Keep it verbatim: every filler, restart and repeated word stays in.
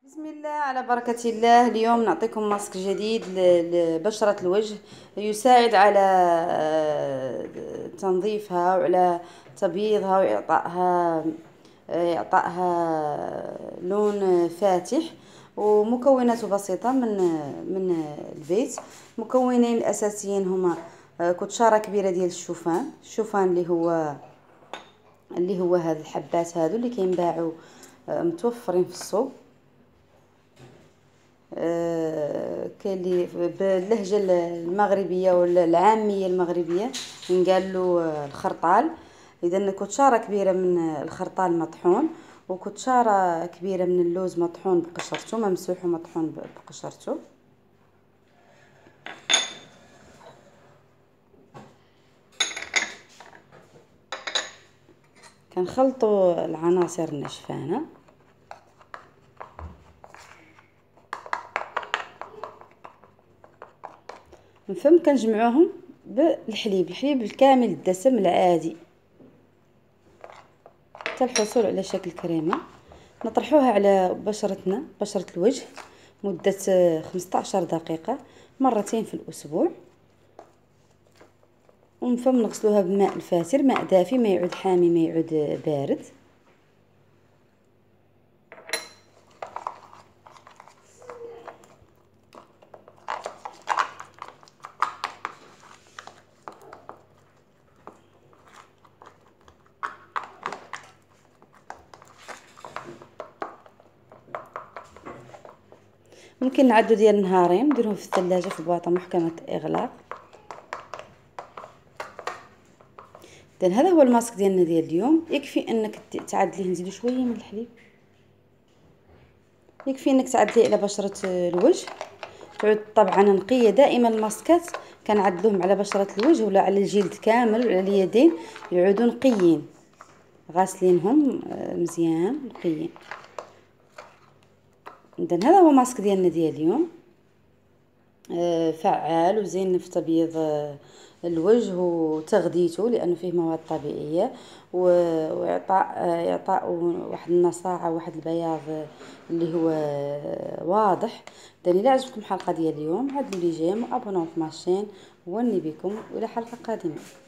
بسم الله على بركة الله. اليوم نعطيكم ماسك جديد لبشرة الوجه يساعد على آه، تنظيفها وعلى تبييضها وإعطائها آه، إعطائها لون فاتح. ومكوناته بسيطة من من البيت. مكونين الأساسيين هما آه، كتشارة كبيرة ديال الشوفان الشوفان اللي هو اللي هو هاد الحبات هادو اللي كينباعوا آه، متوفرين في السوق. آه، كاين اللي باللهجه المغربيه ولا العاميه المغربيه ينقال له الخرطال. اذا كتشاره كبيره من الخرطال مطحون، وكتشاره كبيره من اللوز مطحون بقشرته، ممسوح ومطحون بقشرته. كنخلطوا العناصر النشفانه. من ثم كنجمعوهم بالحليب الحليب الكامل الدسم العادي حتى الحصول على شكل كريمه. نطرحوها على بشرتنا بشرة الوجه مدة خمسة عشر دقيقة مرتين في الأسبوع. ومن ثم نغسلوها بماء الفاتر، ماء دافي، ما يعود حامي ما يعود بارد. ممكن نعدو ديال نهارين، نديروهم في الثلاجة في بواطة محكمة الإغلاق. إذن هذا هو الماسك ديالنا ديال اليوم. يكفي انك تعدليه. نزيدو شويه من الحليب. يكفي انك تعدليه على بشرة الوجه تعود طبعا نقيه. دائما الماسكات كنعدلوهم على بشرة الوجه ولا على الجلد كامل وعلى اليدين يعودوا نقيين، غاسلينهم مزيان نقيين. إذن هذا هو ماسك ديالنا ديال اليوم، فعال وزين في تبييض الوجه وتغذيته لانه فيه مواد طبيعيه، واعطاء اعطاء واحد النصاعه واحد البياض اللي هو واضح. اذا الى عجبتكم الحلقه ديال اليوم عدلوا لي جيم وابوناو في ماشين، وني بكم والى حلقه قادمه.